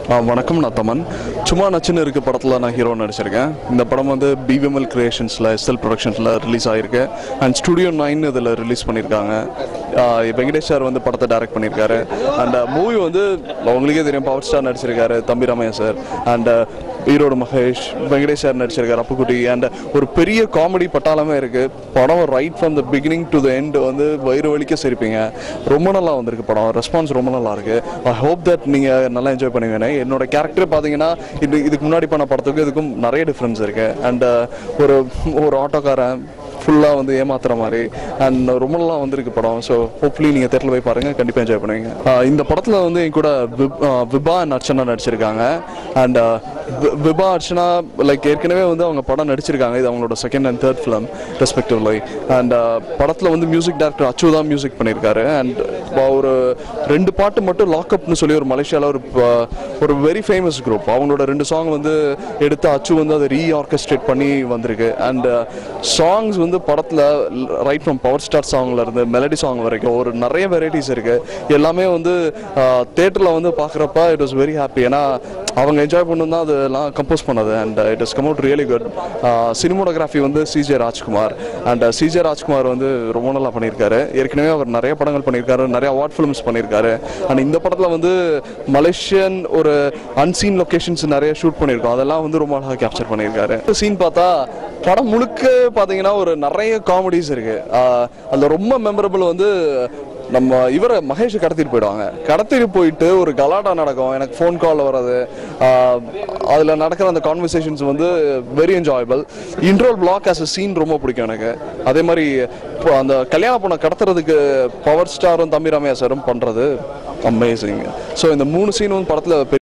வணக்கம், நான் தமன். சும்மா நச்சுன்னு இருக்க படத்தில் நான் ஹீரோ நடிச்சிருக்கேன். இந்த படம் வந்து பிவிஎம்எல் கிரியேஷன்ஸில் எஸ்எல் ப்ரொடக்ஷன்ஸில் ரிலீஸ் ஆகிருக்கு. அண்ட் ஸ்டுடியோ 9 இதில் ரிலீஸ் பண்ணியிருக்காங்க. வெங்கடேஷ் சார் வந்து படத்தை டைரக்ட் பண்ணியிருக்காரு. அண்ட் மூவி வந்து உங்களுக்கே தெரியும், பவர் ஸ்டார் நடிச்சிருக்காரு தம்பி Ramaiah sir. And Erode Mahesh, Venkatesh sir நடிச்சிருக்காரு, அப்புக்குட்டி. அண்ட் ஒரு பெரிய காமெடி பட்டாளமே இருக்குது. படம் right from the beginning to the end வந்து வயிறு வலிக்க சிரிப்பீங்க. ரொம்ப நல்லா வந்திருக்கு படம். ரெஸ்பான்ஸ் ரொம்ப நல்லா இருக்குது. ஐ ஹோப் தட் நீங்கள் நல்லா என்ஜாய் பண்ணுவீங்க. என்னோட கேரக்டர் பார்த்தீங்கன்னா இதுக்கு முன்னாடி பண்ண படத்துக்கும் இதுக்கும் நிறைய டிஃப்ரென்ஸ் இருக்குது. அண்ட் ஒரு ஆட்டோக்காரன் ஃபுல்லாக வந்து ஏமாத்துற மாதிரி அண்ட் ரொம்ப நல்லா வந்திருக்கு படம். ஸோ ஹோப்ஃபுல்லி நீங்கள் தேட்டரில் போய் பாருங்கள், கண்டிப்பாக என்ஜாய் பண்ணுவீங்க. இந்த படத்தில் வந்து என் கூட விபா அண்ட் அர்ச்சனா நடிச்சிருக்காங்க. அண்ட் விபா அர்ச்சனா ஏற்கனவே வந்து அவங்க படம் நடிச்சிருக்காங்க. இது அவங்களோட second and third film respectively. And படத்தில் வந்து மியூசிக் டைரக்டர் அச்சு தான் மியூசிக் பண்ணியிருக்காரு. அண்ட் ஒரு 2 பாட்டு மட்டும் லாக்அப்னு சொல்லி ஒரு மலேசியாவில் ஒரு வெரி ஃபேமஸ் குரூப், அவங்களோட 2 சாங் வந்து எடுத்து அச்சு வந்து அதை ரீஆர்கெஸ்ட்ரேட் பண்ணி வந்திருக்கு. அண்ட் சாங்ஸ் வந்து படத்தில் ரைட் ஃப்ரம் பவர் ஸ்டார் சாங்ல இருந்து மெலடி சாங் வரைக்கும் ஒரு நிறைய வெரைட்டிஸ் இருக்கு. எல்லாமே வந்து தியேட்டரில் வந்து பார்க்குறப்ப இட் வாஸ் வெரி ஹாப்பி. ஏன்னா அவங்க என்ஜாய் பண்ணணும் தான் அதெல்லாம் கம்போஸ் பண்ணது. And it is come out really good. Cinematography வந்து CJ Rajkumar. And CJ Rajkumar வந்து ரொம்ப நல்லா பண்ணியிருக்காரு. ஏற்கனவே அவர் நிறைய படங்கள் பண்ணியிருக்காரு, நிறைய அவார்ட் ஃபிலிம்ஸ் பண்ணியிருக்காரு. அண்ட் இந்த படத்தில் வந்து மலேசியன் ஒரு அன்சீன் லொக்கேஷன்ஸ் நிறைய ஷூட் பண்ணியிருக்கோம். அதெல்லாம் வந்து ரொம்ப அழகாக கேப்சர் பண்ணியிருக்காரு. சீன் பார்த்தா படம் முழுக்க பார்த்தீங்கன்னா ஒரு நிறைய காமெடிஸ் இருக்கு. அதில் ரொம்ப மெமரபிள் வந்து நம்ம இவரை மகேஷ் கடத்திட்டு போயிடுவாங்க. கடத்திட்டு போயிட்டு ஒரு கலாட்டா நடக்கும். எனக்கு ஃபோன் கால் வர்றது, அதில் நடக்கிற அந்த கான்வர்சேஷன்ஸ் வந்து very enjoyable. Interval block as a scene ரொம்ப பிடிக்கும் எனக்கு. அதே மாதிரி அந்த கல்யாண பொண்ணை கடத்துறதுக்கு பவர் ஸ்டாரும் தம்பி ராமையா சாரும் பண்ணுறது அமேசிங். ஸோ இந்த 3 சீனும் படத்தில்